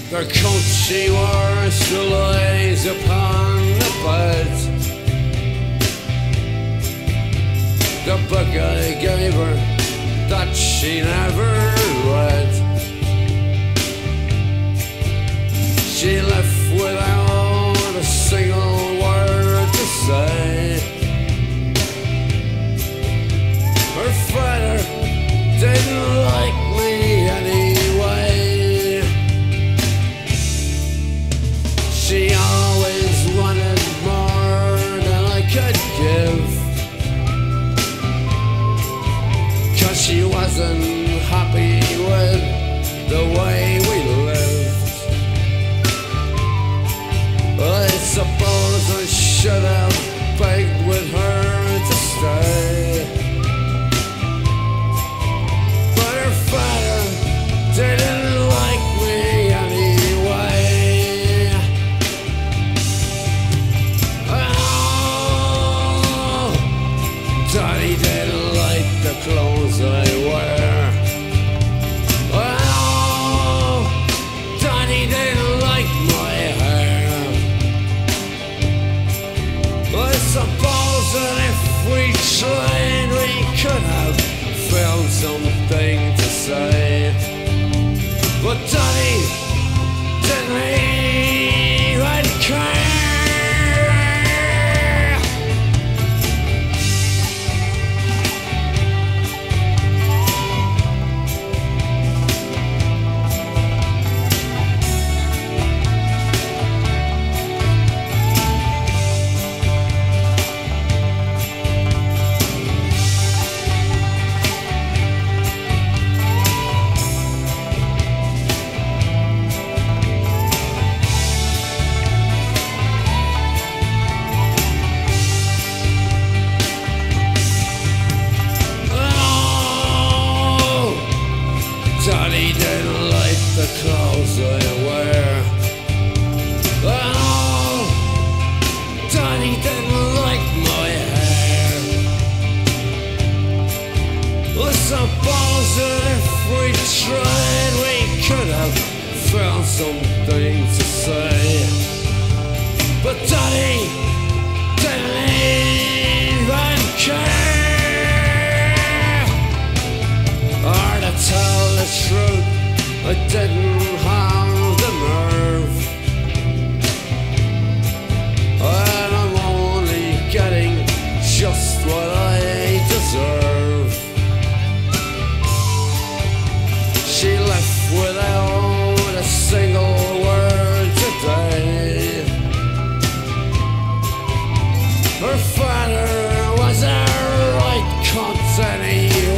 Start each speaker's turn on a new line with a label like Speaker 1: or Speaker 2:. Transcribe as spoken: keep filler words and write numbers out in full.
Speaker 1: The coat she wore still lays upon the bed. The book I gave her that she never read. She left without a single word to say. Her father didn't like me anyway. She always wanted more than I could give, 'cause she wasn't happy with the way we lived. I suppose I should have begged with her to stay, but her father didn't like me anyway. Oh, Daddy didn't like the clothes I wear. Oh, Daddy didn't like my hair. I suppose that if we tried, we could have found something to say, but Daddy didn't even care. Daddy didn't like the clothes I wear. Oh, Daddy didn't like my hair. I suppose that if we tried, we could have found something to say, but Daddy didn't even care. Or to tell the truth, I didn't have the nerve, and I'm only getting just what I deserve. She left without a single word today. Her father was a right cunt anyway.